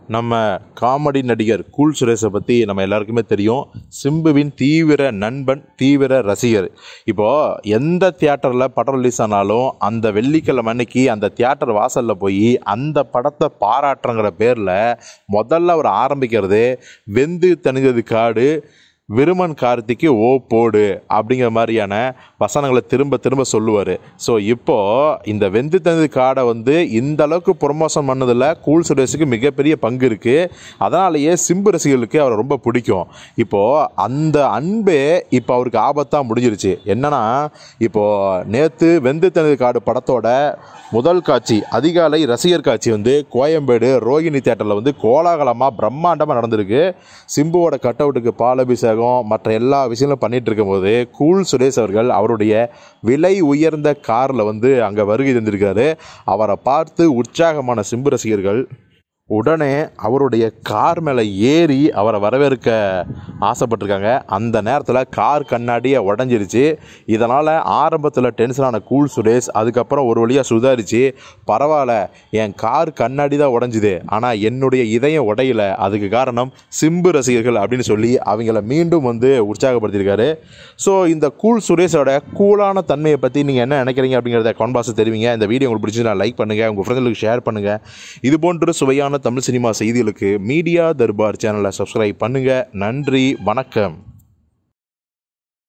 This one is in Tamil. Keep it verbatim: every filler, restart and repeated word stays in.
நம்ம காமெடி நடிகர் கூல் சுரேஷை பற்றி நம்ம எல்லாருக்குமே தெரியும். சிம்புவின் தீவிர நண்பன், தீவிர ரசிகர். இப்போது எந்த தியேட்டரில் படம் ரிலீஸ் ஆனாலும் அந்த வெள்ளிக்கிழமை அன்னைக்கு அந்த தியேட்டர் வாசலில் போய் அந்த படத்தை பாராட்டுறங்கிற பேரில் முதல்ல அவர் ஆரம்பிக்கிறது வெந்து தணிந்தது காடு, விருமன் கார்த்திக்கு ஓ போடு அப்படிங்கிற மாதிரியான வசனங்களை திரும்ப திரும்ப சொல்லுவார். ஸோ இப்போது இந்த வெந்து தணிந்தது காடை வந்து இந்த அளவுக்கு ப்ரொமோஷன் பண்ணதில் கூல் சுரேஷுக்கு மிகப்பெரிய பங்கு இருக்குது. அதனாலேயே சிம்பு ரசிகர்களுக்கு அவரை ரொம்ப பிடிக்கும். இப்போது அந்த அன்பே இப்போ அவருக்கு ஆபத்தாக முடிஞ்சிருச்சு. என்னன்னா, இப்போது நேற்று வெந்து தணிந்தது காடு படத்தோட முதல் காட்சி, அதிகாலை ரசிகர் காட்சி வந்து கோயம்பேடு ரோகிணி தியேட்டரில் வந்து கோலாகலமாக பிரம்மாண்டமாக நடந்திருக்கு. சிம்புவோட கட் அவுட்டுக்கு பாலபிஷேகம் மற்ற எல்லா விஷயங்களும் பண்ணிட்டு இருக்கும்போது கூல் சுரேஷ் அவர்கள் அவருடைய விலை உயர்ந்த காரில் வந்து அங்கே வருகை தந்திருக்காரு. அவரை பார்த்து உற்சாகமான சிம்பு ரசிகர்கள் உடனே அவருடைய கார் மேலே ஏறி அவரை வரவேற்க ஆசைப்பட்டிருக்காங்க. அந்த நேரத்தில் கார் கண்ணாடியை உடஞ்சிருச்சு. இதனால் ஆரம்பத்தில் டென்ஷனான கூல் சுரேஷ் அதுக்கப்புறம் ஒரு வழியாக சுதாரித்து, பரவாயில்ல, என் கார் கண்ணாடி தான் உடஞ்சிது, ஆனால் என்னுடைய இதயம் உடையல, அதுக்கு காரணம் சிம்பு ரசிகர்கள் அப்படின்னு சொல்லி அவங்கள மீண்டும் வந்து உற்சாகப்படுத்தியிருக்காரு. ஸோ இந்த கூல் சுரேஷோட கூலான தன்மையை பற்றி நீங்கள் என்ன நினைக்கிறீங்க அப்படிங்கிறத கமெண்ட் பாக்ஸில் தெரிவிங்க. இந்த வீடியோ உங்களுக்கு பிடிச்சிருந்தா லைக் பண்ணுங்கள், உங்கள் ஃப்ரெண்ட்களுக்கு ஷேர் பண்ணுங்கள். இது போன்ற சுவையான தமிழ் சினிமா செய்திகளுக்கு மீடியா தர்பார் சேனலை சப்ஸ்கிரைப் பண்ணுங்கள். நன்றி, வணக்கம்.